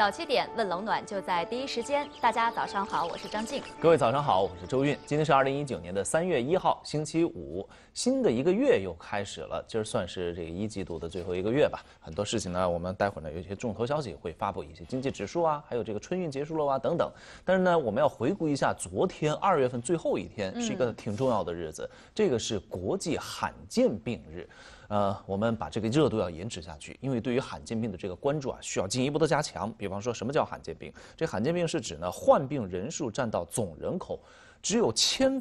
早7点问冷暖就在第一时间。大家早上好，我是张静。 各位早上好，我是周韵。今天是2019年的3月1号，星期五，新的一个月又开始了。今儿算是这个1季度的最后一个月吧。很多事情呢，我们待会儿呢有一些重头消息会发布，一些经济指数啊，还有这个春运结束了啊等等。但是呢，我们要回顾一下昨天2月份最后一天，是一个挺重要的日子，这个是国际罕见病日。我们把这个热度要延迟下去，因为对于罕见病的这个关注啊，需要进一步的加强。比方说，什么叫罕见病？这罕见病是指呢，患病人数占到总人口只有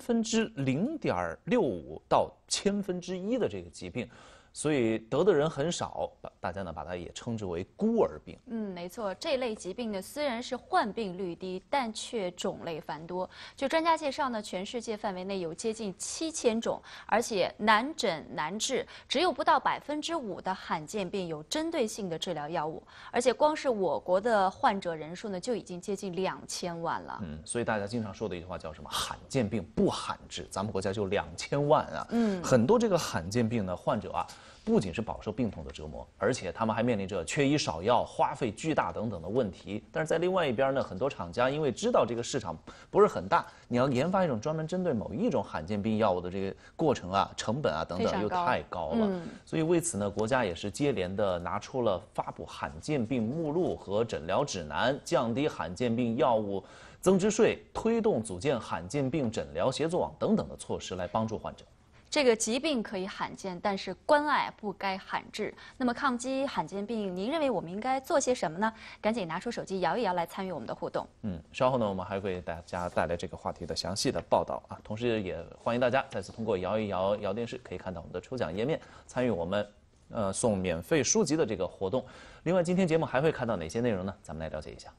0.65%到1/1000的这个疾病。所以得的人很少，大家呢把它也称之为孤儿病。 没错，这类疾病呢虽然是患病率低，但却种类繁多。据专家介绍呢，全世界范围内有接近7000种，而且难诊难治，只有不到5%的罕见病有针对性的治疗药物，而且光是我国的患者人数呢就已经接近2000万了。 所以大家经常说的一句话叫什么？罕见病不罕治，咱们国家就2000万啊。很多这个罕见病的患者啊，不仅是饱受病痛的折磨，而且他们还面临着缺医少药、花费巨大等等的问题。但是在另外一边呢，很多厂家因为知道这个市场不是很大，你要研发一种专门针对某一种罕见病药物的这个过程啊、成本啊等等又太高了。所以为此呢，国家也是接连的拿出了发布罕见病目录和诊疗指南、降低罕见病药物增值税、推动组建罕见病诊疗协作网等等的措施来帮助患者。 这个疾病可以罕见，但是关爱不该罕治。那么抗击罕见病，您认为我们应该做些什么呢？赶紧拿出手机摇一摇来参与我们的互动。 稍后呢，我们还会给大家带来这个话题的详细的报道啊。同时也欢迎大家再次通过摇一摇摇电视，可以看到我们的抽奖页面，参与我们送免费书籍的这个活动。另外，今天节目还会看到哪些内容呢？咱们来了解一下。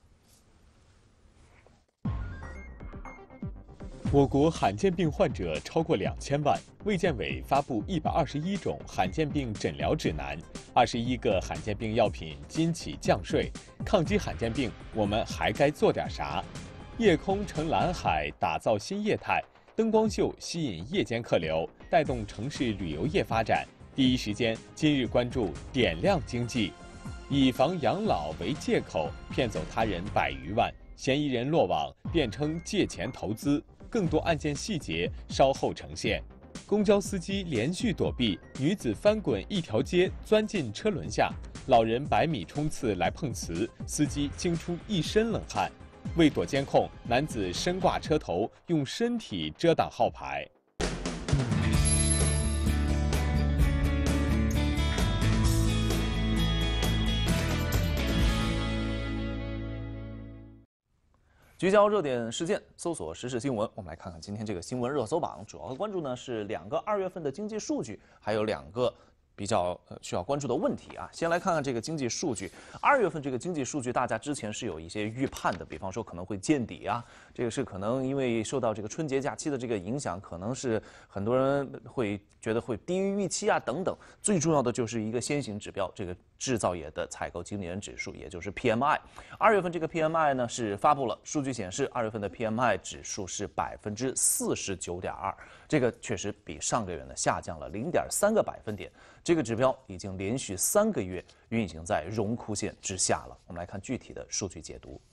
我国罕见病患者超过2000万，卫健委发布121种罕见病诊疗指南，21个罕见病药品今起降税。抗击罕见病，我们还该做点啥？夜空成蓝海，打造新业态。灯光秀吸引夜间客流，带动城市旅游业发展。第一时间，今日关注点亮经济。以房养老为借口骗走他人100余万，嫌疑人落网，辩称借钱投资。更多案件细节稍后呈现。公交司机连续躲避，女子翻滚一条街钻进车轮下，老人100米冲刺来碰瓷，司机惊出一身冷汗。为躲监控，男子身挂车头，用身体遮挡号牌。 聚焦热点事件，搜索时事新闻。我们来看看今天这个新闻热搜榜，主要的关注呢是2个2月份的经济数据，还有2个比较需要关注的问题啊。先来看看这个经济数据。2月份这个经济数据，大家之前是有一些预判的，比方说可能会见底啊，这个是可能因为受到这个春节假期的这个影响，可能是很多人会觉得会低于预期啊等等。最重要的就是一个先行指标，这个制造业的采购经理人指数，也就是 PMI。2月份这个 PMI 呢是发布了，数据显示2月份的 PMI 指数是49.2%，这个确实比上个月呢下降了0.3个百分点。这个指标已经连续3个月运行在荣枯线之下了。我们来看具体的数据解读。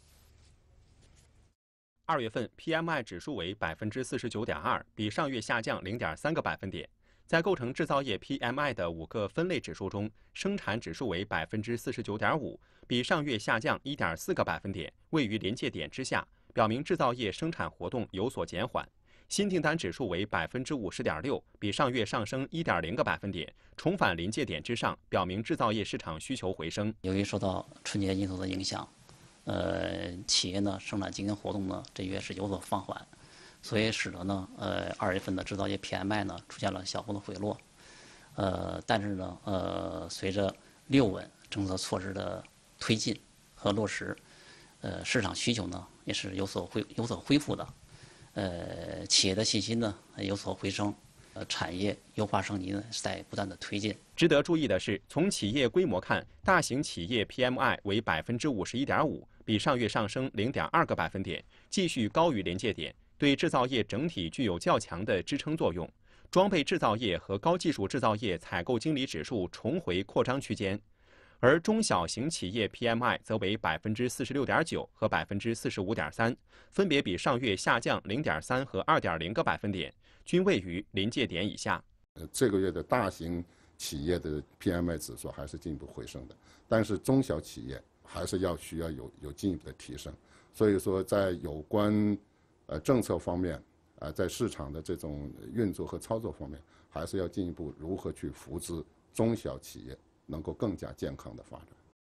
2月份 PMI 指数为49.2%，比上月下降0.3个百分点。在构成制造业 PMI 的5个分类指数中，生产指数为49.5%，比上月下降1.4个百分点，位于临界点之下，表明制造业生产活动有所减缓。新订单指数为50.6%，比上月上升1.0个百分点，重返临界点之上，表明制造业市场需求回升。 由于受到春节因素的影响，企业呢生产经营活动呢这月是有所放缓，所以使得呢2月份的制造业 PMI 呢出现了小幅的回落。但是呢随着6稳政策措施的推进和落实，市场需求呢也是有所恢复的。企业的信心呢有所回升，产业优化升级呢是在不断的推进。 值得注意的是，从企业规模看，大型企业 PMI 为51.5%，比上月上升0.2个百分点，继续高于临界点，对制造业整体具有较强的支撑作用。装备制造业和高技术制造业采购经理指数重回扩张区间。 而中小型企业 PMI 则为46.9%和45.3%，分别比上月下降0.3和2.0个百分点，均位于临界点以下。 这个月的大型企业的 PMI 指数还是进一步回升的，但是中小企业还是需要有进一步的提升。所以说，在有关政策方面，在市场的这种运作和操作方面，还是要进一步如何去扶持中小企业能够更加健康的发展。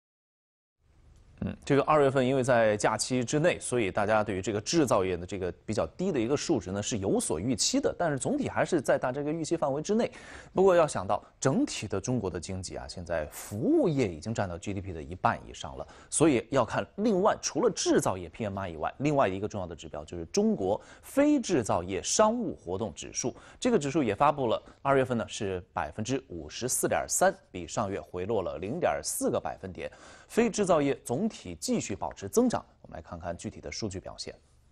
这个2月份因为在假期之内，所以大家对于这个制造业的这个比较低的一个数值呢是有所预期的，但是总体还是在大家这个预期范围之内。不过要想到整体的中国的经济啊，现在服务业已经占到 GDP 的1半以上了，所以要看另外除了制造业 PMI 以外，另外一个重要的指标就是中国非制造业商务活动指数。这个指数也发布了，2月份呢是54.3%，比上月回落了0.4个百分点。非制造业总体继续保持增长。我们来看看具体的数据表现。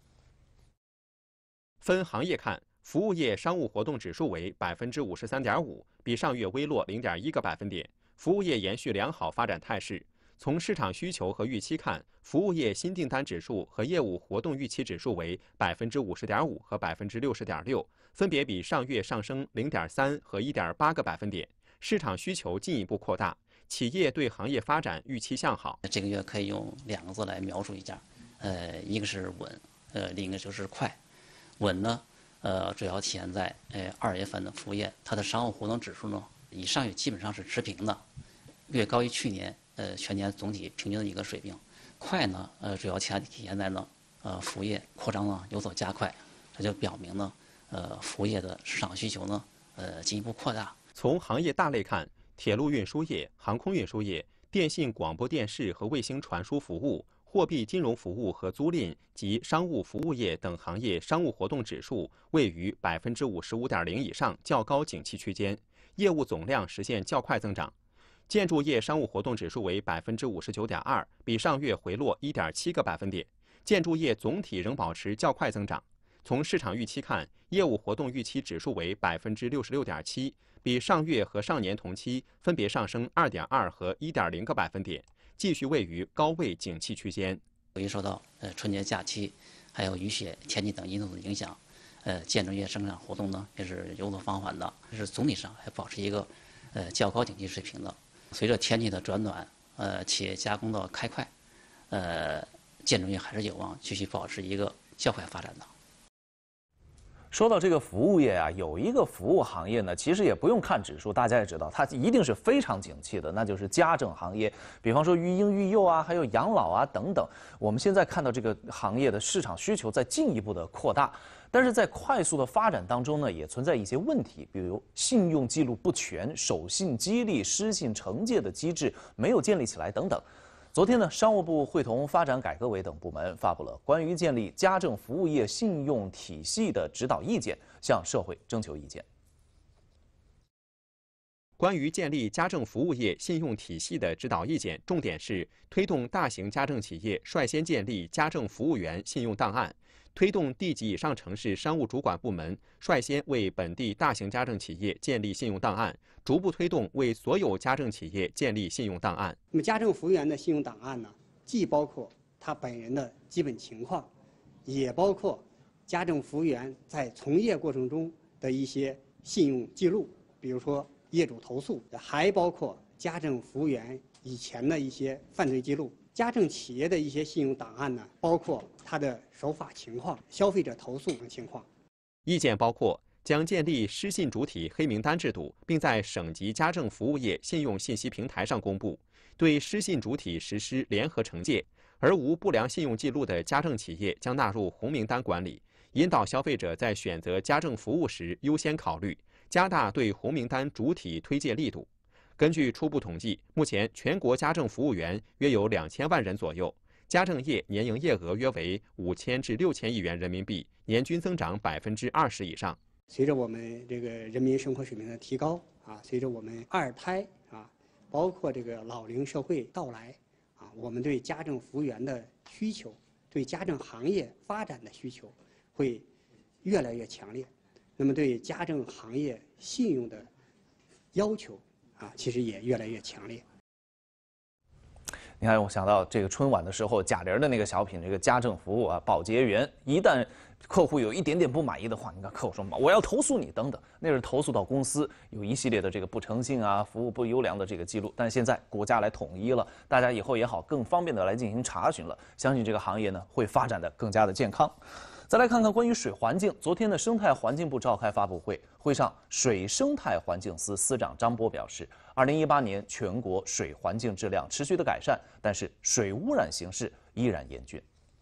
分行业看，服务业商务活动指数为53.5%，比上月微落0.1个百分点。服务业延续良好发展态势。从市场需求和预期看，服务业新订单指数和业务活动预期指数为50.5%和60.6%，分别比上月上升0.3和1.8个百分点。市场需求进一步扩大。企业对行业发展预期向好。 这个月可以用2个字来描述一下，一个是稳，另一个就是快。稳呢，主要体现在2月份的服务业，它的商务活动指数呢，与上月基本上是持平的，略高于去年全年总体平均的一个水平。快呢，主要体现在呢，服务业扩张呢有所加快，这就表明呢，服务业的市场需求呢，进一步扩大。 从行业大类看，铁路运输业、航空运输业、电信广播电视和卫星传输服务、货币金融服务和租赁及商务服务业等行业商务活动指数位于55.0%以上，较高景气区间，业务总量实现较快增长。建筑业商务活动指数为59.2%，比上月回落1.7个百分点。建筑业总体仍保持较快增长。从市场预期看，业务活动预期指数为66.7%。比上月和上年同期分别上升2.2和1.0个百分点，继续位于高位景气区间。 由于受到春节假期还有雨雪天气等因素的影响，建筑业生产活动呢也是有所放缓的，是总体上还保持一个较高景气水平的。随着天气的转暖，企业加工的开快，建筑业还是有望继续保持一个较快发展的。 说到这个服务业啊，有一个服务行业呢，其实也不用看指数，大家也知道，它一定是非常景气的，那就是家政行业。比方说育婴育幼啊，还有养老啊等等。我们现在看到这个行业的市场需求在进一步的扩大，但是在快速的发展当中呢，也存在一些问题，比如信用记录不全、守信激励、失信惩戒的机制没有建立起来等等。昨天呢，商务部会同发展改革委等部门发布了关于建立家政服务业信用体系的指导意见，向社会征求意见。 关于建立家政服务业信用体系的指导意见，重点是推动大型家政企业率先建立家政服务员信用档案，推动地级以上城市商务主管部门率先为本地大型家政企业建立信用档案，逐步推动为所有家政企业建立信用档案。 那么，家政服务员的信用档案呢，既包括他本人的基本情况，也包括家政服务员在从业过程中的一些信用记录，比如说业主投诉，还包括家政服务员以前的一些犯罪记录。家政企业的一些信用档案呢，包括他的守法情况、消费者投诉等情况。 意见包括将建立失信主体黑名单制度，并在省级家政服务业信用信息平台上公布，对失信主体实施联合惩戒，而无不良信用记录的家政企业将纳入红名单管理，引导消费者在选择家政服务时优先考虑，加大对红名单主体推介力度。根据初步统计，目前全国家政服务员约有2000万人左右，家政业年营业额约为5000至6000亿元人民币，年均增长20%以上。 随着我们这个人民生活水平的提高啊，随着我们二胎啊，包括这个老龄社会到来啊，我们对家政服务员的需求，对家政行业发展的需求会越来越强烈。那么对家政行业信用的要求啊，其实也越来越强烈。 你看，我想到这个春晚的时候，贾玲的那个小品，这个家政服务啊，保洁员，一旦客户有一点点不满意的话，你看客户说我要投诉你等等，那是投诉到公司有一系列的这个不诚信啊、服务不优良的这个记录。但现在国家来统一了，大家以后也好更方便的来进行查询了，相信这个行业呢会发展的更加的健康。再来看看关于水环境，昨天的生态环境部召开发布会，会上水生态环境司司长张波表示，2018年全国水环境质量持续的改善，但是水污染形势依然严峻。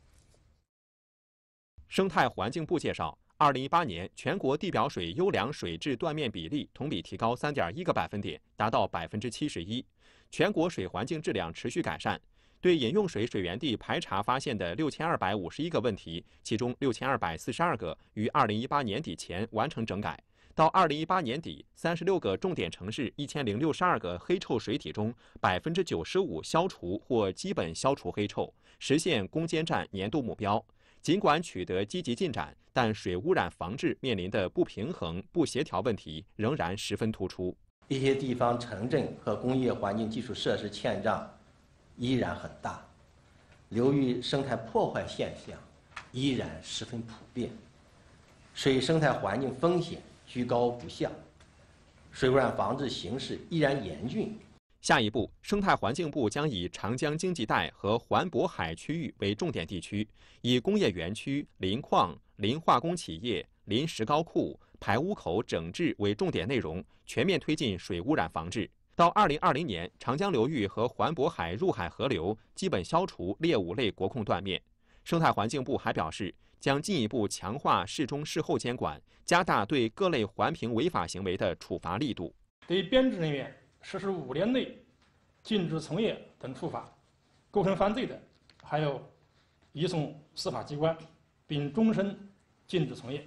生态环境部介绍，2018年全国地表水优良水质断面比例同比提高3.1个百分点，达到71%，全国水环境质量持续改善。对饮用水水源地排查发现的6251个问题，其中6242个于2018年底前完成整改。到2018年底，36个重点城市1062个黑臭水体中，95%消除或基本消除黑臭，实现攻坚战年度目标。尽管取得积极进展，但水污染防治面临的不平衡、不协调问题仍然十分突出。 一些地方城镇和工业环境基础设施欠账依然很大，流域生态破坏现象依然十分普遍，水生态环境风险居高不下，水污染防治形势依然严峻。 下一步，生态环境部将以长江经济带和环渤海区域为重点地区，以工业园区、磷矿、磷化工企业、磷石膏库、排污口整治为重点内容，全面推进水污染防治。到2020年，长江流域和环渤海入海河流基本消除劣五类国控断面。生态环境部还表示，将进一步强化事中事后监管，加大对各类环评违法行为的处罚力度。 对编制人员实施5年内禁止从业等处罚，构成犯罪的，还有移送司法机关，并终身禁止从业。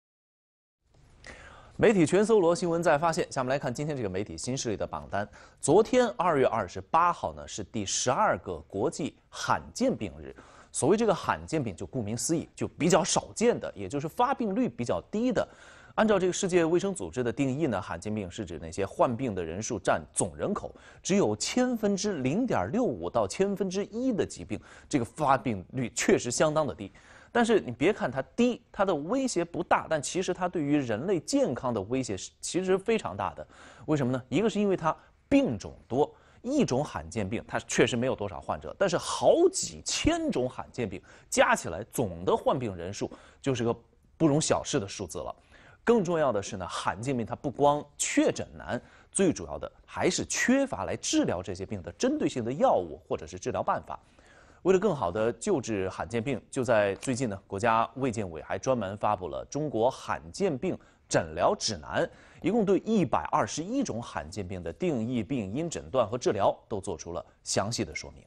媒体全搜罗，新闻再发现。下面来看今天这个媒体新势力的榜单。昨天2月28号呢是第12个国际罕见病日。所谓这个罕见病，就顾名思义，就比较少见的，也就是发病率比较低的。按照这个世界卫生组织的定义呢，罕见病是指那些患病的人数占总人口只有0.65%到1/1000的疾病，这个发病率确实相当的低。但是你别看它低，它的威胁不大，但其实它对于人类健康的威胁其实非常大的。为什么呢？一个是因为它病种多，一种罕见病它确实没有多少患者，但是好几千种罕见病加起来，总的患病人数就是个不容小视的数字了。更重要的是呢，罕见病它不光确诊难，最主要的还是缺乏来治疗这些病的针对性的药物或者是治疗办法。为了更好的救治罕见病，就在最近呢，国家卫健委还专门发布了《中国罕见病诊疗指南》，一共对121种罕见病的定义、病因、诊断和治疗都做出了详细的说明。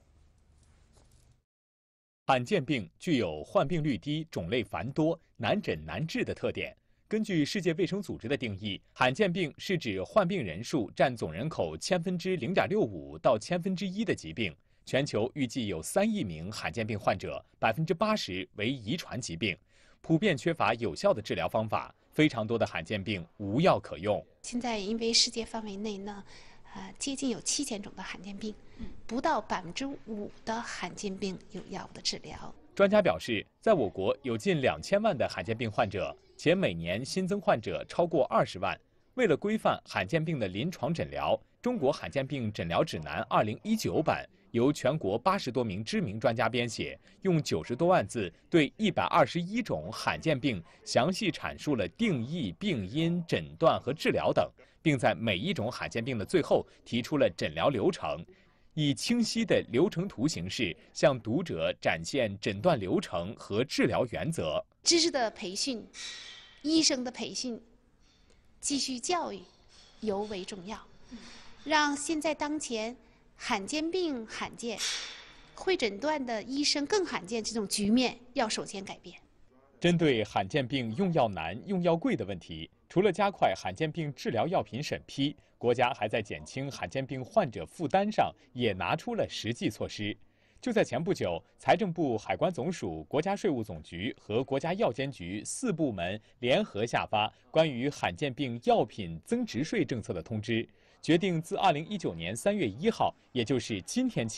罕见病具有患病率低、种类繁多、难诊难治的特点。根据世界卫生组织的定义，罕见病是指患病人数占总人口0.65%到1/1000的疾病。全球预计有3亿名罕见病患者，80%为遗传疾病，普遍缺乏有效的治疗方法，非常多的罕见病无药可用。 现在因为世界范围内呢，接近有7000种的罕见病，不到5%的罕见病有药物的治疗。 专家表示，在我国有近2000万的罕见病患者，且每年新增患者超过20万。为了规范罕见病的临床诊疗，《中国罕见病诊疗指南2019版》由全国80多名知名专家编写，用90多万字对121种罕见病详细阐述了定义、病因、诊断和治疗等，并在每一种罕见病的最后提出了诊疗流程，以清晰的流程图形式向读者展现诊断流程和治疗原则。 知识的培训、医生的培训、继续教育尤为重要，让现在当前罕见病罕见、会诊断的医生更罕见这种局面要首先改变。 针对罕见病用药难、用药贵的问题，除了加快罕见病治疗药品审批，国家还在减轻罕见病患者负担上也拿出了实际措施。就在前不久，财政部、海关总署、国家税务总局和国家药监局4部门联合下发关于罕见病药品增值税政策的通知，决定自2019年3月1号，也就是今天起，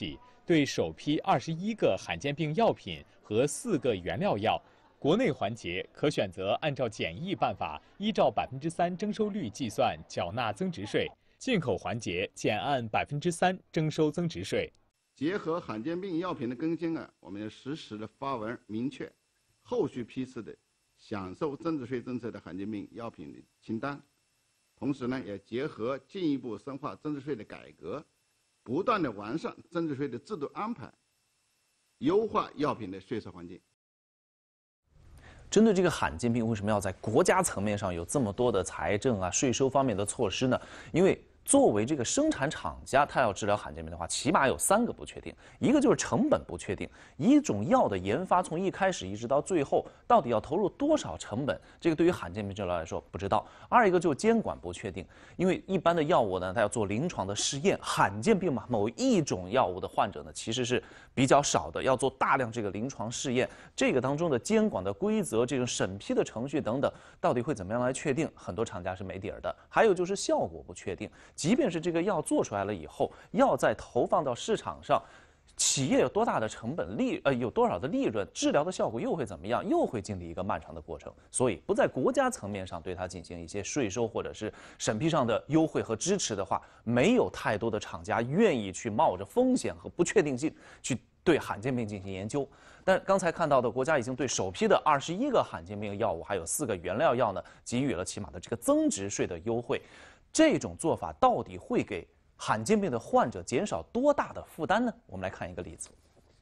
对首批21个罕见病药品和4个原料药，国内环节可选择按照简易办法，依照3%征收率计算缴纳增值税；进口环节减按3%征收增值税。 结合罕见病药品的更新啊，我们要实时的发文明确后续批次的享受增值税政策的罕见病药品的清单，同时呢，也结合进一步深化增值税的改革，不断的完善增值税的制度安排，优化药品的税收环境。 针对这个罕见病，为什么要在国家层面上有这么多的财政啊、税收方面的措施呢？因为作为这个生产厂家，他要治疗罕见病的话，起码有3个不确定，一个就是成本不确定，一种药的研发从一开始一直到最后，到底要投入多少成本，这个对于罕见病治疗来说不知道。二一个就是监管不确定，因为一般的药物呢，它要做临床的试验，罕见病嘛，某一种药物的患者呢，其实是比较少的，要做大量这个临床试验，这个当中的监管的规则、这种审批的程序等等，到底会怎么样来确定，很多厂家是没底儿的。还有就是效果不确定。即便是这个药做出来了以后，药再投放到市场上，企业有多大的成本有多少的利润，治疗的效果又会怎么样，又会经历一个漫长的过程。所以不在国家层面上对它进行一些税收或者是审批上的优惠和支持的话，没有太多的厂家愿意去冒着风险和不确定性去对罕见病进行研究。但刚才看到的，国家已经对首批的21个罕见病药物还有4个原料药呢，给予了起码的这个增值税的优惠。这种做法到底会给罕见病的患者减少多大的负担呢？我们来看一个例子。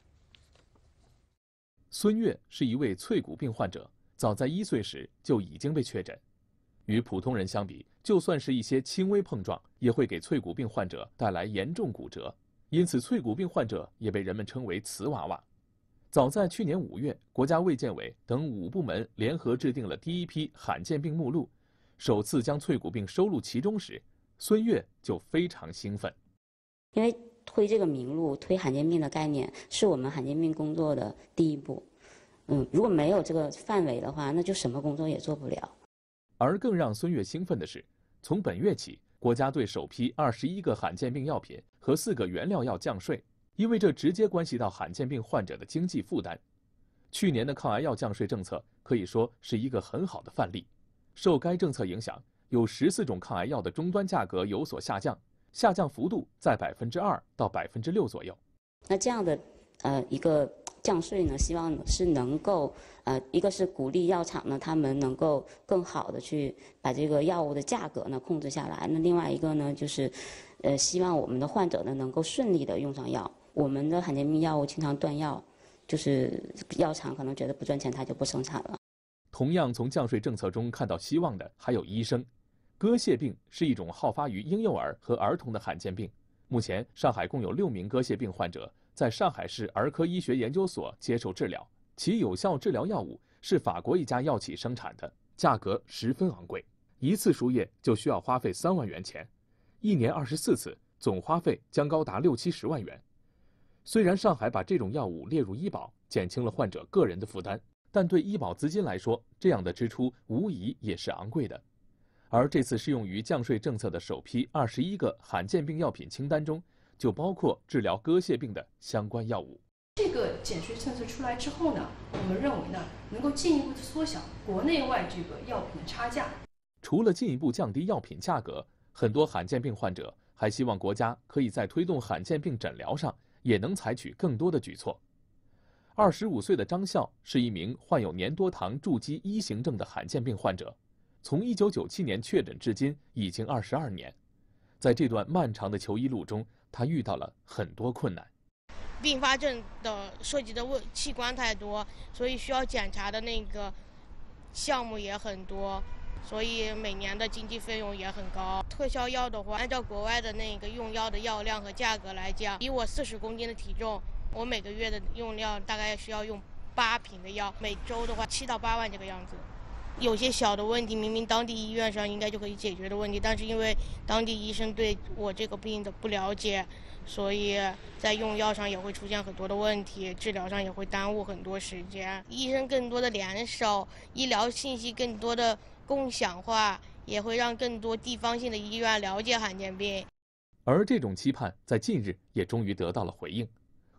孙悦是一位脆骨病患者，早在1岁时就已经被确诊。与普通人相比，就算是一些轻微碰撞，也会给脆骨病患者带来严重骨折，因此脆骨病患者也被人们称为瓷娃娃。早在去年5月，国家卫健委等5部门联合制定了第一批罕见病目录，首次将脆骨病收入其中时，孙悦就非常兴奋。 因为推这个名录、推罕见病的概念，是我们罕见病工作的第一步。如果没有这个范围的话，那就什么工作也做不了。 而更让孙悦兴奋的是，从本月起，国家对首批21个罕见病药品和4个原料药降税，因为这直接关系到罕见病患者的经济负担。去年的抗癌药降税政策可以说是一个很好的范例。受该政策影响，有14种抗癌药的终端价格有所下降，下降幅度在2%到6%左右。 那这样的一个降税呢，希望是能够一个是鼓励药厂呢，他们能够更好的去把这个药物的价格呢控制下来。那另外一个呢，就是希望我们的患者呢能够顺利的用上药。我们的罕见病药物经常断药，就是药厂可能觉得不赚钱，他就不生产了。 同样从降税政策中看到希望的还有医生。割蟹病是一种好发于婴幼儿和儿童的罕见病。目前，上海共有6名割蟹病患者在上海市儿科医学研究所接受治疗，其有效治疗药物是法国一家药企生产的，价格十分昂贵，一次输液就需要花费3万元钱，1年24次，总花费将高达60-70万元。虽然上海把这种药物列入医保，减轻了患者个人的负担，但对医保资金来说，这样的支出无疑也是昂贵的。而这次适用于降税政策的首批21个罕见病药品清单中，就包括治疗割蟹病的相关药物。 这个减税政策出来之后呢，我们认为呢，能够进一步缩小国内外这个药品的差价。 除了进一步降低药品价格，很多罕见病患者还希望国家可以在推动罕见病诊疗上也能采取更多的举措。25岁的张笑是一名患有粘多糖筑基1型症的罕见病患者。从1997年确诊至今已经22年，在这段漫长的求医路中，他遇到了很多困难。 并发症的涉及的器官太多，所以需要检查的那个项目也很多，所以每年的经济费用也很高。特效药的话，按照国外的那个用药的药量和价格来讲，以我40公斤的体重，我每个月的用量大概需要用8瓶的药，每周的话7到8万这个样子。有些小的问题，明明当地医院上应该就可以解决的问题，但是因为当地医生对我这个病的不了解，所以在用药上也会出现很多的问题，治疗上也会耽误很多时间。医生更多的联手，医疗信息更多的共享化，也会让更多地方性的医院了解罕见病。 而这种期盼在近日也终于得到了回应。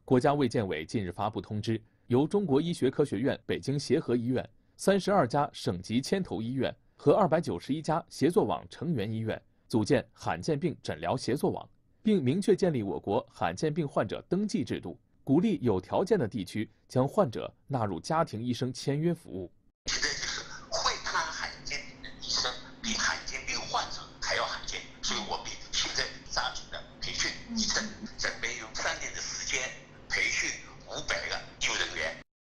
国家卫健委近日发布通知，由中国医学科学院北京协和医院、32家省级牵头医院和291家协作网成员医院组建罕见病诊疗协作网，并明确建立我国罕见病患者登记制度，鼓励有条件的地区将患者纳入家庭医生签约服务。 现在就是会看罕见病的医生比罕见病患者还要罕见，所以我们现在抓紧的培训医生，准备用3年的时间培训500个医务人员。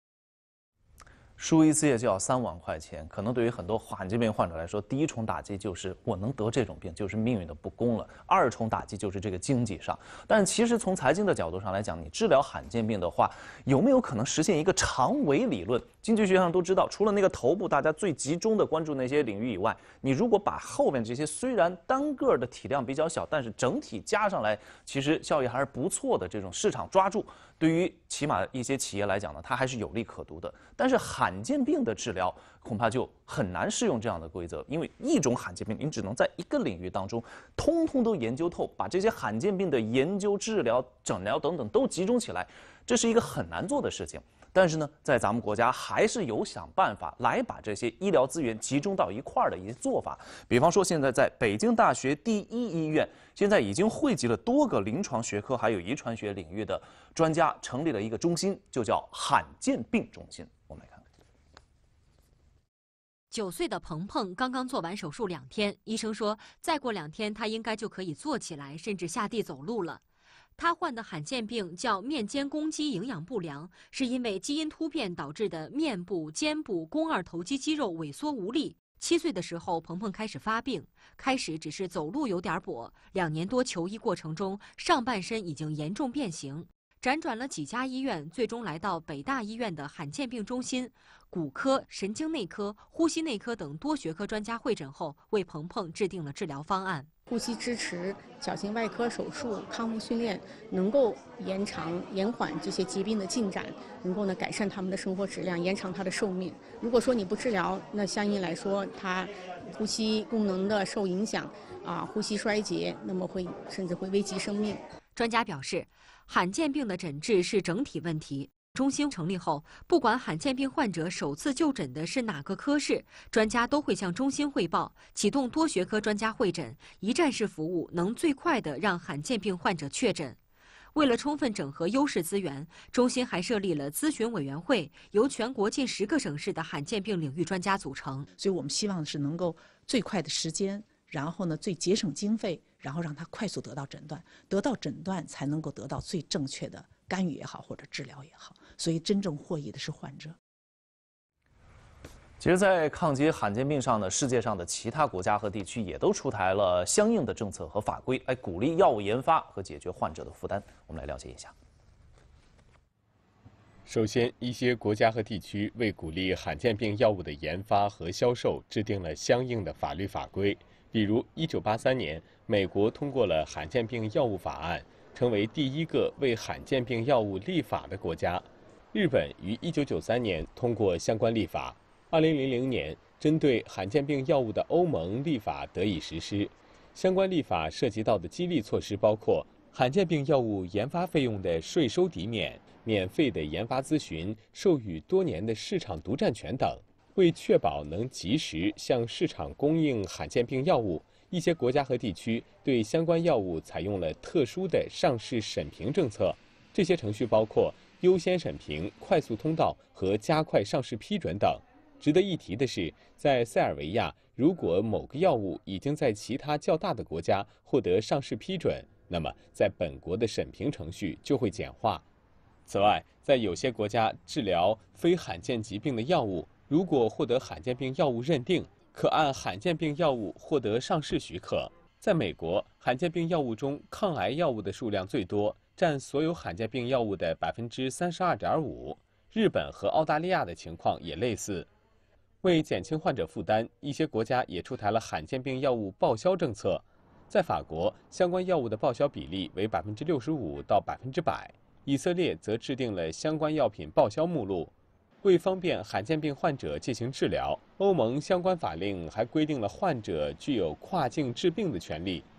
输一次液就要3万块钱，可能对于很多罕见病患者来说，第一重打击就是我能得这种病就是命运的不公了，2重打击就是这个经济上。但是其实从财经的角度上来讲，你治疗罕见病的话，有没有可能实现一个长尾理论？经济学上都知道，除了那个头部大家最集中的关注那些领域以外，你如果把后面这些虽然单个的体量比较小，但是整体加上来，其实效益还是不错的这种市场抓住，对于起码一些企业来讲呢，它还是有利可图的。但是罕见病的治疗恐怕就很难适用这样的规则，因为一种罕见病你只能在一个领域当中通通都研究透，把这些罕见病的研究、治疗、诊疗等等都集中起来，这是一个很难做的事情。但是呢，在咱们国家还是有想办法来把这些医疗资源集中到一块儿的一些做法。比方说，现在在北京大学第一医院，现在已经汇集了多个临床学科还有遗传学领域的专家，成立了一个中心，就叫罕见病中心。我们来看看。 9岁的鹏鹏刚刚做完手术2天，医生说再过2天他应该就可以坐起来，甚至下地走路了。他患的罕见病叫面肩弓肌营养不良，是因为基因突变导致的面部、肩部肱二头肌肌肉萎缩无力。7岁的时候，鹏鹏开始发病，开始只是走路有点跛，2年多求医过程中，上半身已经严重变形。辗转了几家医院，最终来到北大医院的罕见病中心，骨科、神经内科、呼吸内科等多学科专家会诊后，为鹏鹏制定了治疗方案。 呼吸支持、矫形外科手术、康复训练，能够延缓这些疾病的进展，能够改善他们的生活质量，延长他的寿命。如果说你不治疗，那相应来说，他呼吸功能的受影响，呼吸衰竭，那么甚至会危及生命。 专家表示，罕见病的诊治是整体问题。中心成立后，不管罕见病患者首次就诊的是哪个科室，专家都会向中心汇报，启动多学科专家会诊，一站式服务，能最快地让罕见病患者确诊。为了充分整合优势资源，中心还设立了咨询委员会，由全国近10个省市的罕见病领域专家组成。 所以我们希望是能够最快的时间，然后呢最节省经费，然后让他快速得到诊断，得到诊断才能够得到最正确的干预也好，或者治疗也好，所以真正获益的是患者。 其实，在抗击罕见病上呢，世界上的其他国家和地区也都出台了相应的政策和法规，来鼓励药物研发和解决患者的负担。我们来了解一下。 首先，一些国家和地区为鼓励罕见病药物的研发和销售，制定了相应的法律法规。比如，1983年，美国通过了罕见病药物法案，成为第一个为罕见病药物立法的国家。日本于1993年通过相关立法，2000年针对罕见病药物的欧盟立法得以实施。相关立法涉及到的激励措施包括罕见病药物研发费用的税收抵免、免费的研发咨询、授予多年的市场独占权等。为确保能及时向市场供应罕见病药物，一些国家和地区对相关药物采用了特殊的上市审评政策。这些程序包括优先审评、快速通道和加快上市批准等。值得一提的是，在塞尔维亚，如果某个药物已经在其他较大的国家获得上市批准，那么在本国的审评程序就会简化。此外，在有些国家治疗非罕见疾病的药物，如果获得罕见病药物认定，可按罕见病药物获得上市许可。在美国，罕见病药物中抗癌药物的数量最多，占所有罕见病药物的32.5%。日本和澳大利亚的情况也类似。为减轻患者负担，一些国家也出台了罕见病药物报销政策。在法国，相关药物的报销比例为65%到100%。以色列则制定了相关药品报销目录。为方便罕见病患者进行治疗，欧盟相关法令还规定了患者具有跨境治病的权利。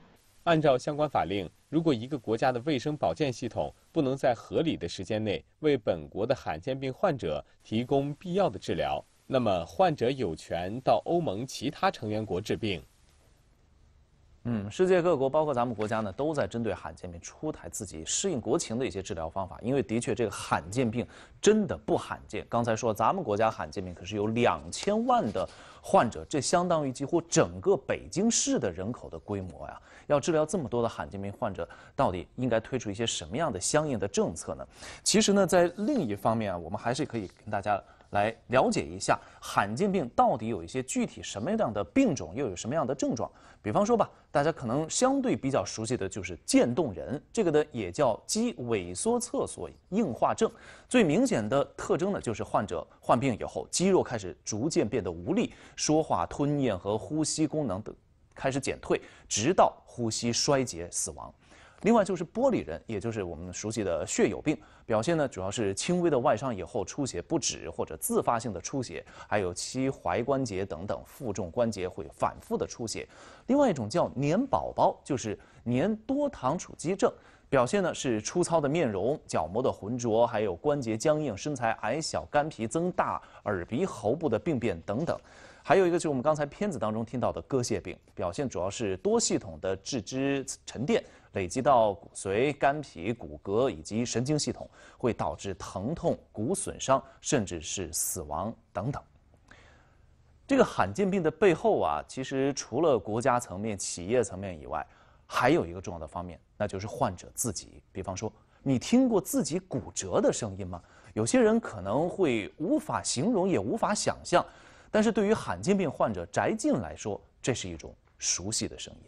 按照相关法令，如果一个国家的卫生保健系统不能在合理的时间内为本国的罕见病患者提供必要的治疗，那么患者有权到欧盟其他成员国治病。 世界各国包括咱们国家呢，都在针对罕见病出台自己适应国情的一些治疗方法。因为的确这个罕见病真的不罕见。刚才说咱们国家罕见病可是有2000万的患者，这相当于几乎整个北京市的人口的规模呀。要治疗这么多的罕见病患者，到底应该推出一些什么样的相应的政策呢？其实呢，在另一方面啊，我们还是可以跟大家来了解一下罕见病到底有一些具体什么样的病种，又有什么样的症状。比方说吧，大家可能相对比较熟悉的就是渐冻人，这个呢也叫肌萎缩侧索硬化症。最明显的特征呢，就是患者患病以后，肌肉开始逐渐变得无力，说话、吞咽和呼吸功能等开始减退，直到呼吸衰竭死亡。另外就是玻璃人，也就是我们熟悉的血友病，表现呢主要是轻微的外伤以后出血不止或者自发性的出血，还有膝踝关节等等负重关节会反复的出血。另外一种叫黏宝宝，就是黏多糖储积症，表现呢是粗糙的面容、角膜的浑浊，还有关节僵硬、身材矮小、干皮增大、耳鼻喉部的病变等等。还有一个就是我们刚才片子当中听到的割屑病，表现主要是多系统的致脂沉淀累积到骨髓、肝脾、骨骼以及神经系统，会导致疼痛、骨损伤，甚至是死亡等等。这个罕见病的背后啊，其实除了国家层面、企业层面以外，还有一个重要的方面，那就是患者自己。比方说，你听过自己骨折的声音吗？有些人可能会无法形容，也无法想象。但是对于罕见病患者翟静来说，这是一种熟悉的声音。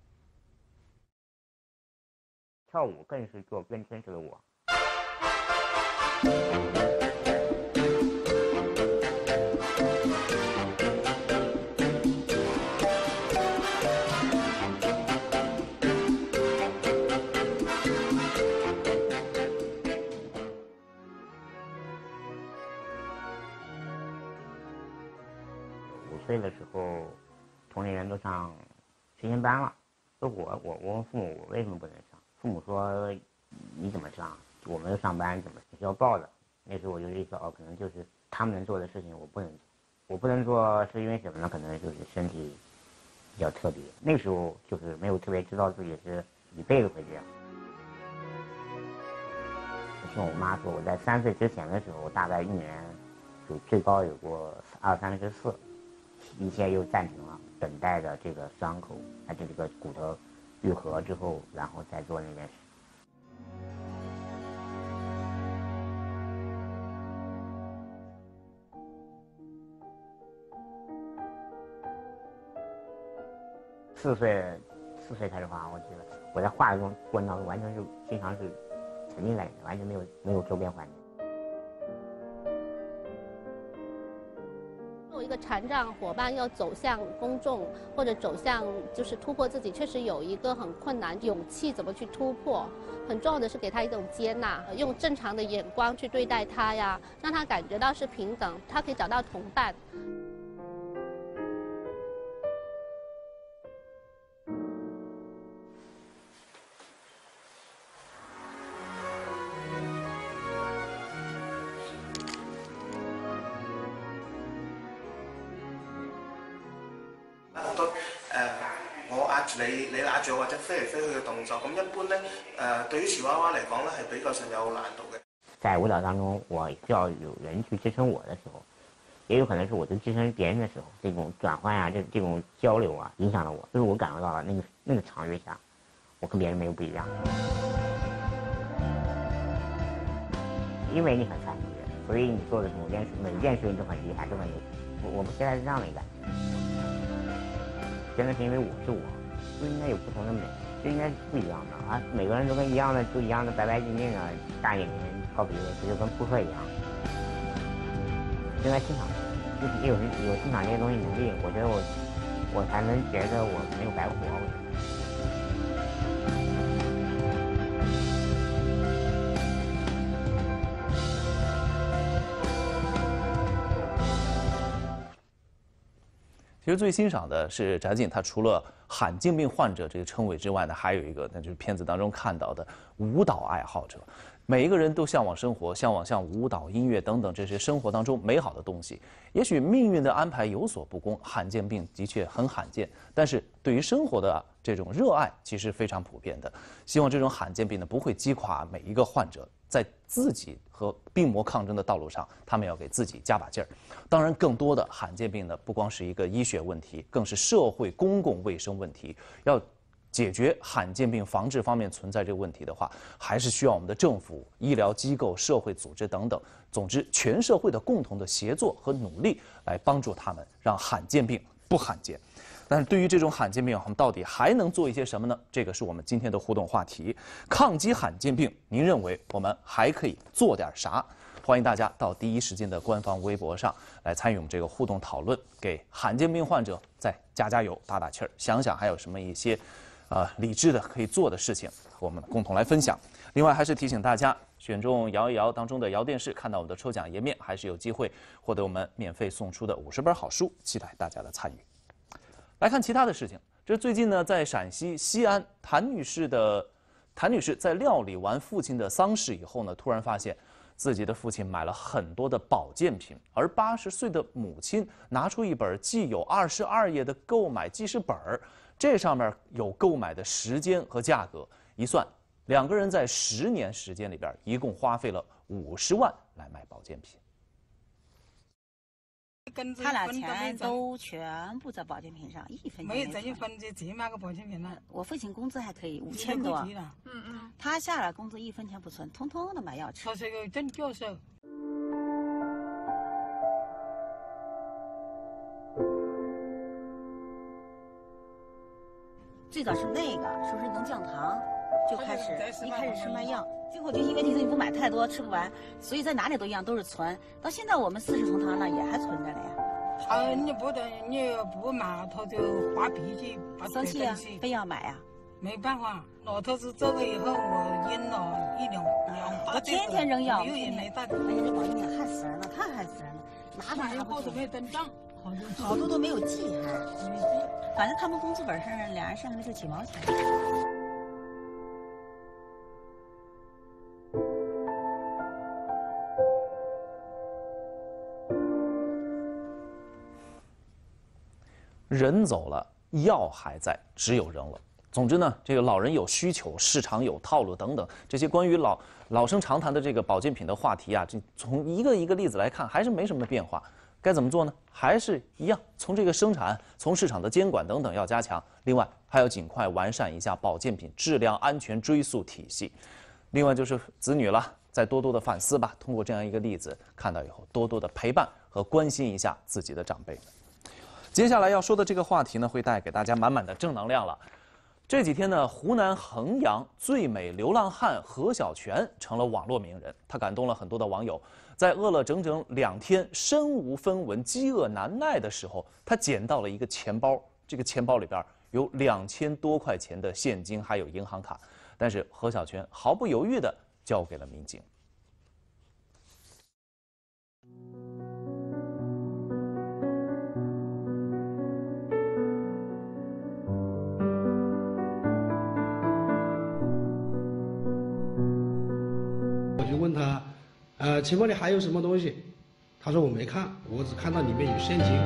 跳舞更是做更真实的我。5岁的时候，同龄人都上学前班了，说我问父母我为什么不能上，父母说你怎么上，我们上班怎么学校报的。那时候我就意识到，可能就是他们能做的事情我不能做，我不能做是因为什么呢？可能就是身体比较特别，那时候就是没有特别知道自己是一辈子会这样。我听我妈说，我在3岁之前的时候，大概1年就最高有过2-3次。一切又暂停了，等待着这个伤口，它这个骨头愈合之后，然后再做那件事。4岁开始画，我记得我在画的过程当中，完全是经常是沉浸在里面，完全没有周边环境。 一个残障伙伴要走向公众或者走向就是突破自己，确实有一个很困难，勇气怎么去突破？很重要的是给他一种接纳，用正常的眼光去对待他呀，让他感觉到是平等，他可以找到同伴。 我壓住你揦住或者飛嚟飛去嘅動作，咁一般咧對於瓷娃娃嚟講咧係比較上有難度嘅。 在舞蹈当中，我需要有人去支撑我的时候，也有可能是我去支撑别人的时候，这种转换啊，这种交流啊，影响了我，就是我感受到了那个场域下，我跟别人没有不一样。因为你很残疾，所以你做的每件事情都很厉害，都很有。我们现在是这样的一个感觉。真的是因为我是我，就应该有不同的美，就应该是不一样的啊！每个人都跟一样的白白净净的大眼睛、高鼻子，这就跟扑克一样。应该欣赏，就是有欣赏这些东西能力，我觉得我才能觉得我没有白活。 其实最欣赏的是翟静，他除了罕见病患者这个称谓之外呢，还有一个，那就是片子当中看到的舞蹈爱好者。每一个人都向往生活，向往像舞蹈、音乐等等这些生活当中美好的东西。也许命运的安排有所不公，罕见病的确很罕见，但是对于生活的这种热爱其实非常普遍的。希望这种罕见病呢不会击垮每一个患者，在自己和病魔抗争的道路上，他们要给自己加把劲儿。当然，更多的罕见病呢不光是一个医学问题，更是社会公共卫生问题。要解决罕见病防治方面存在这个问题的话，还是需要我们的政府、医疗机构、社会组织等等，总之全社会的共同的协作和努力来帮助他们，让罕见病不罕见。但是对于这种罕见病，我们到底还能做一些什么呢？这个是我们今天的互动话题。抗击罕见病，您认为我们还可以做点啥？欢迎大家到第一时间的官方微博上来参与我们这个互动讨论，给罕见病患者再加油、打打气儿，想想还有什么一些理智的可以做的事情，和我们共同来分享。另外，还是提醒大家，选中摇一摇当中的摇电视，看到我们的抽奖页面，还是有机会获得我们免费送出的50本好书，期待大家的参与。来看其他的事情，这最近呢，在陕西西安，谭女士在料理完父亲的丧事以后呢，突然发现自己的父亲买了很多的保健品，而80岁的母亲拿出一本既有22页的购买记事本儿。这上面有购买的时间和价格，一算，两个人在10年时间里边，一共花费了50万来买保健品。 他俩钱都全部在保健品上，一分钱没挣一分，就自己买个保健品了。 我父亲工资还可以5000多，他下来工资一分钱不存，通通的买药吃。 他是个真教授。 最早是那个说是能降糖，就开始一开始是卖药，结果就因为你不买太多吃不完，所以在哪里都一样都是存。到现在我们40从他那也还存着了呀。 你不买，他就发脾气， 生气啊，非要买啊。 没办法，老头子走了以后，我扔了1两我天天扔药， 没有人来打。 哎呀，这保健品害死人了，太害死人了，拿着好多没登账， 好多都没有记还。反正他们工资本上俩人剩下的就几毛钱。 人走了，药还在，只有扔了。总之呢，这个老人有需求，市场有套路等等，这些关于老生常谈的这个保健品的话题啊，这从一个一个例子来看，还是没什么变化。该怎么做呢？还是一样，从这个生产、从市场的监管等等要加强。另外，还要尽快完善一下保健品质量安全追溯体系。另外就是子女了，再多多的反思吧。通过这样一个例子，看到以后多多的陪伴和关心一下自己的长辈。接下来要说的这个话题呢，会带给大家满满的正能量了。这几天呢，湖南衡阳最美流浪汉何小泉成了网络名人，他感动了很多的网友。在饿了整整2天、身无分文、饥饿难耐的时候，他捡到了一个钱包，这个钱包里边有2000多块钱的现金，还有银行卡。但是何小泉毫不犹豫地交给了民警。 我就问他，钱包里还有什么东西？他说我没看，我只看到里面有现金。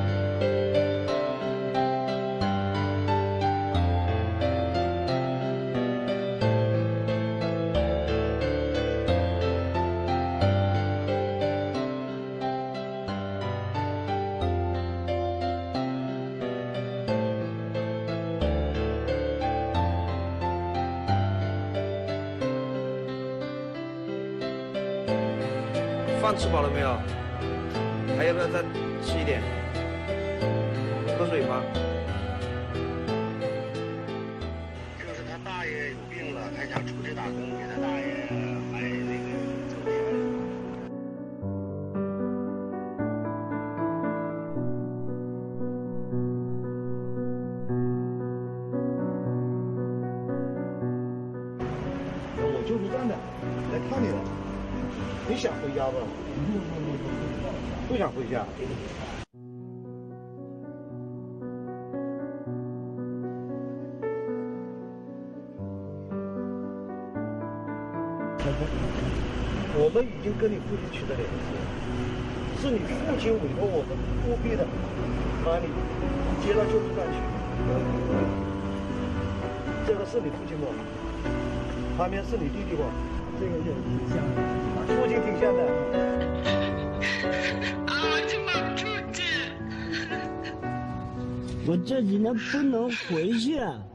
饭吃饱了没有？还要不要再吃一点？喝水吗？ 就是他大爷有病了，他想出去打工，给他大爷买那个周边。 我就是这样的，来看你了。你想回家不？不想回家。 已经跟你父亲取得联系了，是你父亲委托我们务必的把你接到救助站去。这个是你父亲不？旁边是你弟弟不？这个就挺像的，父亲挺像的。 我就没出去。 我这几年不能回去。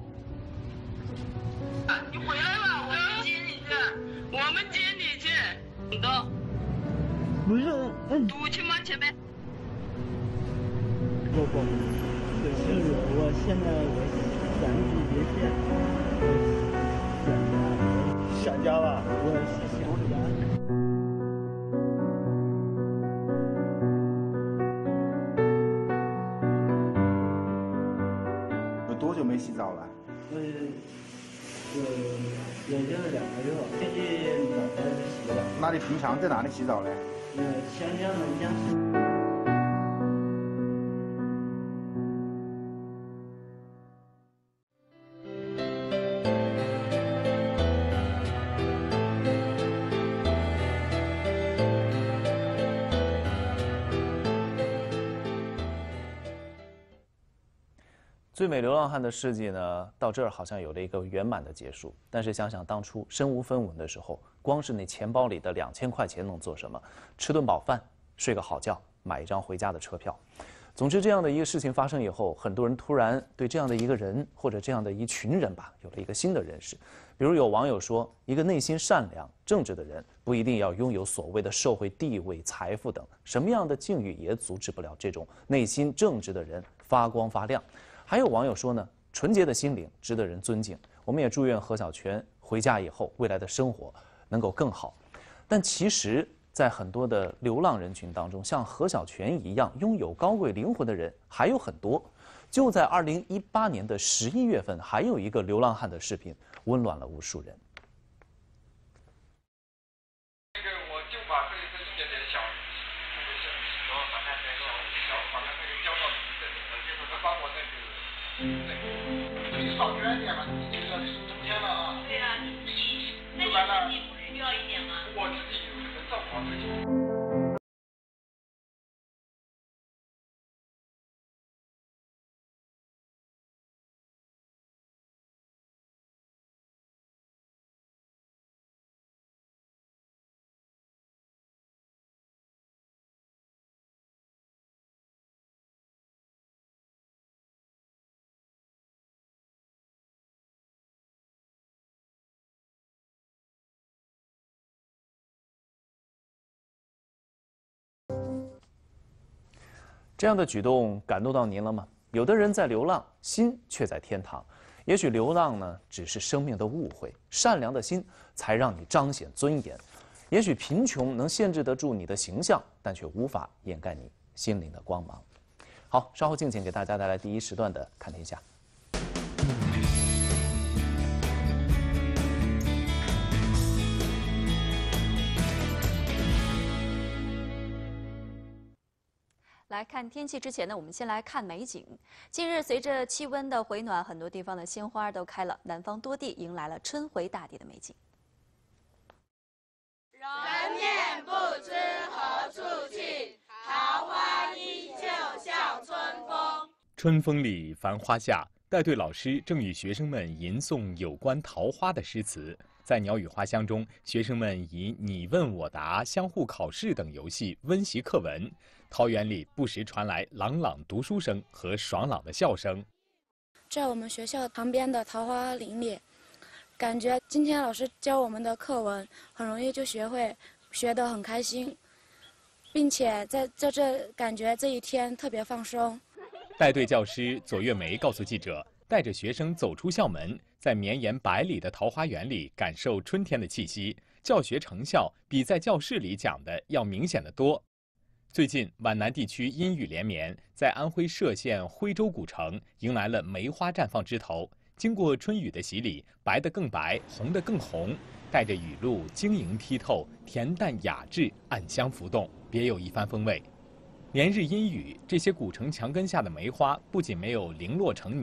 你回来吧，我们接你去，我们接你去。你的。 不是， 堵去吗？前面。 不，就是我现在想去别县， 想家吧？ 我是想家。 有多久没洗澡了？ 也就2个月，天气冷了就洗了。 那你平常在哪里洗澡嘞？ 湘江人家。 最美流浪汉的事迹呢，到这儿好像有了一个圆满的结束。但是想想当初身无分文的时候，光是那钱包里的2000块钱能做什么？吃顿饱饭，睡个好觉，买一张回家的车票。总之，这样的一个事情发生以后，很多人突然对这样的一个人或者这样的一群人吧，有了一个新的认识。比如有网友说，一个内心善良、正直的人，不一定要拥有所谓的社会地位、财富等，什么样的境遇也阻止不了这种内心正直的人发光发亮。还有网友说呢，纯洁的心灵值得人尊敬。我们也祝愿何小泉回家以后未来的生活能够更好。但其实，在很多的流浪人群当中，像何小泉一样拥有高贵灵魂的人还有很多。就在2018年的11月份，还有一个流浪汉的视频温暖了无数人。 我就把这一点点小，然后把它把它交到就是他帮我你少捐一点嘛，你这个中间了啊。对啊，那你自己不需要一点吗？我自己能照顾好自己。 这样的举动感动到您了吗？有的人在流浪，心却在天堂。也许流浪呢，只是生命的误会，善良的心才让你彰显尊严。也许贫穷能限制得住你的形象，但却无法掩盖你心灵的光芒。好，稍后敬请给大家带来第一时段的《看天下》。 来看天气之前呢，我们先来看美景。近日，随着气温的回暖，很多地方的鲜花都开了，南方多地迎来了春回大地的美景。 人面不知何处去，桃花依旧笑春风。 春风里，繁花下，带队老师正与学生们吟诵有关桃花的诗词。在鸟语花香中，学生们以你问我答、相互考试等游戏温习课文。桃园里不时传来朗朗读书声和爽朗的笑声。 在我们学校旁边的桃花林里，感觉今天老师教我们的课文很容易就学会，学得很开心，并且在这感觉这一天特别放松。 带队教师左月梅告诉记者，带着学生走出校门，在绵延百里的桃花源里感受春天的气息，教学成效比在教室里讲的要明显得多。最近，皖南地区阴雨连绵，在安徽歙县徽州古城迎来了梅花绽放枝头。经过春雨的洗礼，白得更白，红得更红，带着雨露，晶莹剔透，恬淡雅致，暗香浮动，别有一番风味。连日阴雨，这些古城墙根下的梅花不仅没有零落成泥，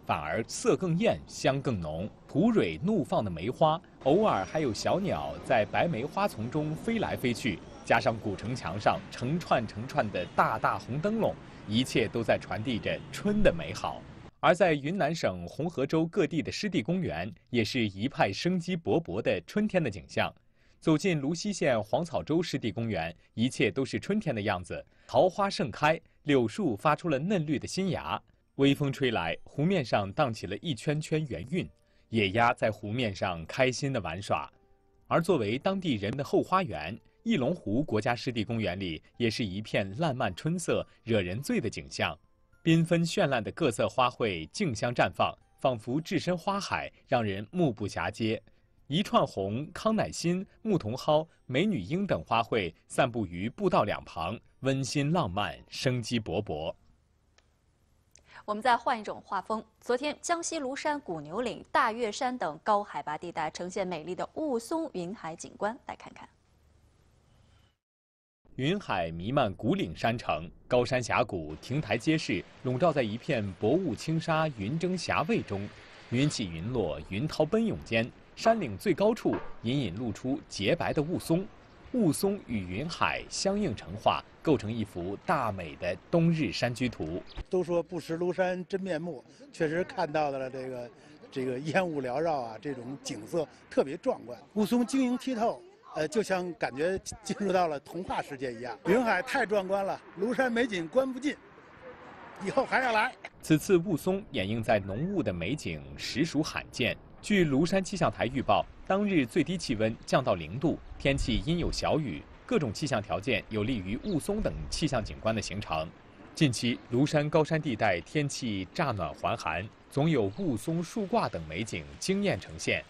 反而色更艳，香更浓。吐蕊怒放的梅花，偶尔还有小鸟在白梅花丛中飞来飞去，加上古城墙上成串成串的大大红灯笼，一切都在传递着春的美好。而在云南省红河州各地的湿地公园，也是一派生机勃勃的春天的景象。走进泸溪县黄草洲湿地公园，一切都是春天的样子，桃花盛开，柳树发出了嫩绿的新芽。微风吹来，湖面上荡起了一圈圈圆晕，野鸭在湖面上开心地玩耍。而作为当地人的后花园，翼龙湖国家湿地公园里也是一片烂漫春色，惹人醉的景象。缤纷绚烂的各色花卉竞相绽放，仿佛置身花海，让人目不暇接。一串红、康乃馨、牧童蒿、美女樱等花卉散布于步道两旁，温馨浪漫，生机勃勃。 我们再换一种画风。昨天，江西庐山、古牛岭、大岳山等高海拔地带呈现美丽的雾凇云海景观，来看看。 云海弥漫古岭山城，高山峡谷、亭台街市笼罩在一片薄雾轻纱、云蒸霞蔚中，云起云落，云涛奔涌间，山岭最高处隐隐露出洁白的雾凇，雾凇与云海相映成画，构成一幅大美的冬日山居图。 都说不识庐山真面目，确实看到了这个烟雾缭绕啊，这种景色特别壮观，雾凇晶莹剔透。就像感觉进入到了童话世界一样。云海太壮观了，庐山美景观不尽，以后还要来。 此次雾凇掩映在浓雾的美景实属罕见。据庐山气象台预报，当日最低气温降到0度，天气阴有小雨，各种气象条件有利于雾凇等气象景观的形成。近期庐山高山地带天气乍暖还寒，总有雾凇树挂等美景惊艳呈现。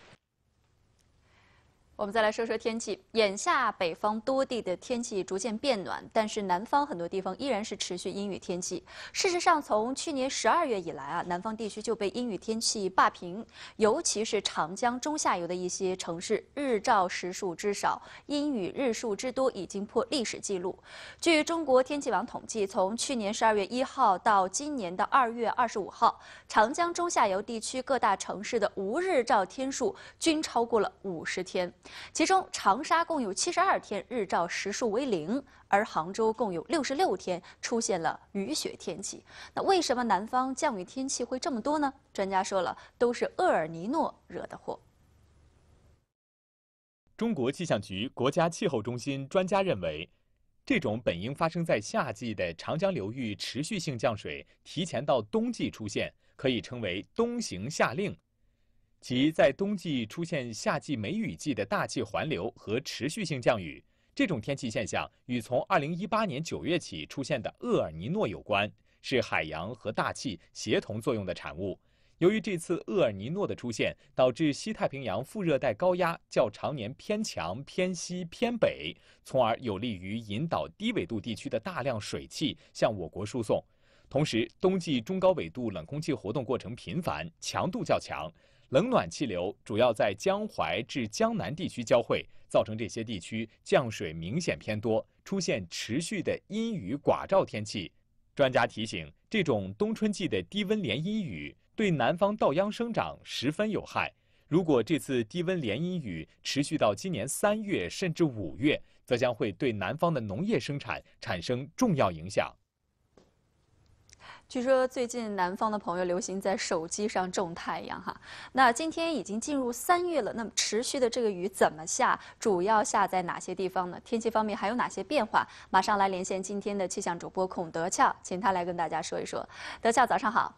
我们再来说说天气。眼下北方多地的天气逐渐变暖，但是南方很多地方依然是持续阴雨天气。事实上，从去年12月以来啊，南方地区就被阴雨天气霸屏，尤其是长江中下游的一些城市，日照时数之少，阴雨日数之多，已经破历史记录。据中国天气网统计，从去年12月1号到今年的2月25号，长江中下游地区各大城市的无日照天数均超过了50天。其中，长沙共有72天日照时数为0，而杭州共有66天出现了雨雪天气。那为什么南方降雨天气会这么多呢？专家说了，都是厄尔尼诺惹的祸。 中国气象局国家气候中心专家认为，这种本应发生在夏季的长江流域持续性降水提前到冬季出现，可以称为冬行夏令。即在冬季出现夏季梅雨季的大气环流和持续性降雨，这种天气现象与从2018年9月起出现的厄尔尼诺有关，是海洋和大气协同作用的产物。由于这次厄尔尼诺的出现，导致西太平洋副热带高压较常年偏强、偏西、偏北，从而有利于引导低纬度地区的大量水汽向我国输送。同时，冬季中高纬度冷空气活动过程频繁，强度较强。冷暖气流主要在江淮至江南地区交汇，造成这些地区降水明显偏多，出现持续的阴雨寡照天气。专家提醒，这种冬春季的低温连阴雨对南方稻秧生长十分有害。如果这次低温连阴雨持续到今年3月甚至5月，则将会对南方的农业生产产生重要影响。 据说最近南方的朋友流行在手机上种太阳哈。那今天已经进入3月了，那么持续的这个雨怎么下？主要下在哪些地方呢？天气方面还有哪些变化？马上来连线今天的气象主播孔德俏，请他来跟大家说一说。德俏，早上好。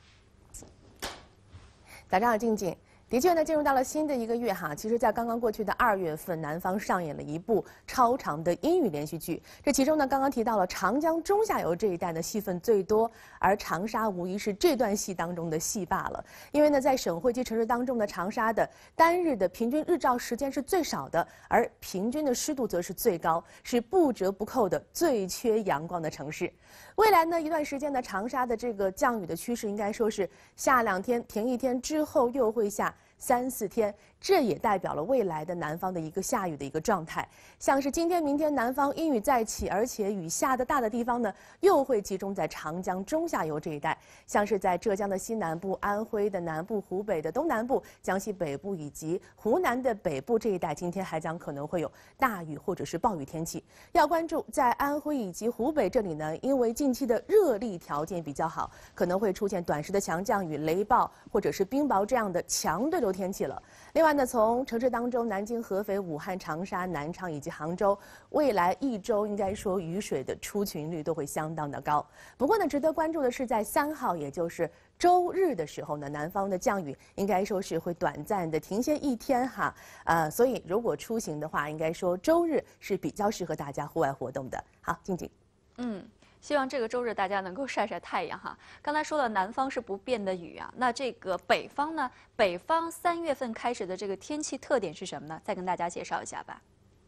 早上好，静静。的确呢，进入到了新的一个月哈。其实，在刚刚过去的2月份，南方上演了一部超长的阴雨连续剧。这其中呢，刚刚提到了长江中下游这一带呢戏份最多，而长沙无疑是这段戏当中的戏霸了。因为呢，在省会级城市当中的长沙的单日的平均日照时间是最少的，而平均的湿度则是最高，是不折不扣的最缺阳光的城市。未来呢一段时间呢，长沙的这个降雨的趋势应该说是下2天停1天之后又会下 3、4天，这也代表了未来的南方的一个下雨的一个状态。像是今天、明天南方阴雨再起，而且雨下的大的地方呢，又会集中在长江中下游这一带，像是在浙江的西南部、安徽的南部、湖北的东南部、江西北部以及湖南的北部这一带，今天还将可能会有大雨或者是暴雨天气。要关注在安徽以及湖北这里呢，因为近期的热力条件比较好，可能会出现短时的强降雨、雷暴或者是冰雹这样的强对流天气了。另外呢，从城市当中，南京、合肥、武汉、长沙、南昌以及杭州，未来1周应该说雨水的出群率都会相当的高。不过呢，值得关注的是，在3号，也就是周日的时候呢，南方的降雨应该说是会短暂的停歇1天哈，所以如果出行的话，应该说周日是比较适合大家户外活动的。好，静静。 希望这个周日大家能够晒晒太阳哈。刚才说了，南方是不变的雨啊，那这个北方呢？北方3月份开始的这个天气特点是什么呢？再跟大家介绍一下吧。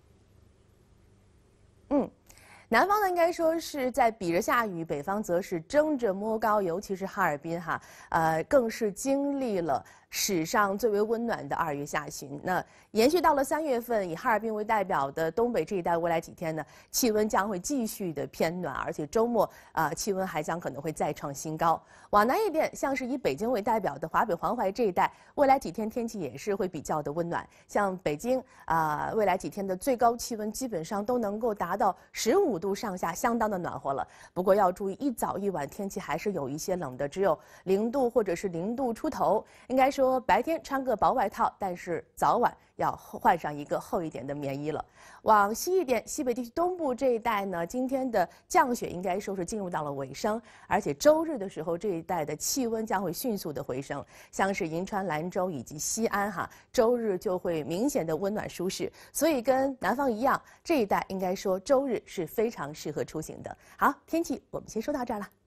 南方呢，应该说是在比着下雨，北方则是争着摸高，尤其是哈尔滨哈，更是经历了史上最为温暖的2月下旬。那延续到了3月份，以哈尔滨为代表的东北这一带，未来几天呢，气温将会继续的偏暖，而且周末气温还将可能会再创新高。往南一点，像是以北京为代表的华北、黄淮这一带，未来几天天气也是会比较的温暖。像北京未来几天的最高气温基本上都能够达到15度上下，相当的暖和了。不过要注意，一早一晚天气还是有一些冷的，只有0度或者是0度出头。应该说白天穿个薄外套，但是早晚要换上一个厚一点的棉衣了。往西一点，西北地区东部这一带呢，今天的降雪应该说是进入到了尾声，而且周日的时候，这一带的气温将会迅速的回升，像是银川、兰州以及西安哈，周日就会明显的温暖舒适。所以跟南方一样，这一带应该说周日是非常适合出行的。好，天气我们先说到这儿了。